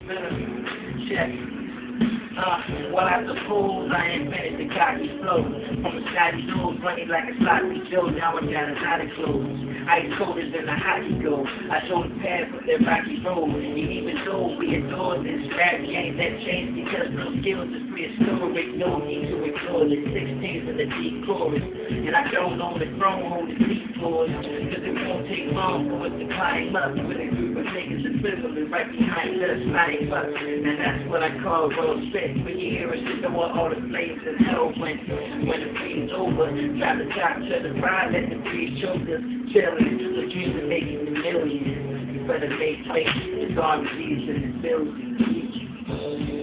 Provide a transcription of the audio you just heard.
Venom, check. Well, I suppose I invented the cocky flow. From a Scotty nose, running like a sloppy Joe. Now I got a lot of clothes. Ice colder than a hockey goal. I showed the path with their rocky road. And even though we adore this rap game, that changed because no skills is prehistoric. No need to ignore the 16s in the deep chorus. And I don't own the throne, hold the deep floors. Cause it won't take long for us to climb up with a group of niggas equivalent right behind us, lying up. And that's what I call road spit. When you hear us, you know what all the flames and hell went. When the free's over, drop the top to the pride, let the breeze choke us. Chillin', the dreams of making the millions. You better make space, the garbage in the building.